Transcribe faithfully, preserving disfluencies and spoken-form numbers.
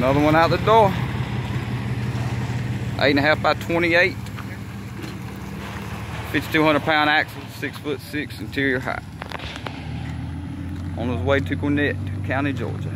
Another one out the door. Eight and a half by twenty-eight. fifty-two hundred pound axle, six foot six interior height. On his way to Gwinnett County, Georgia.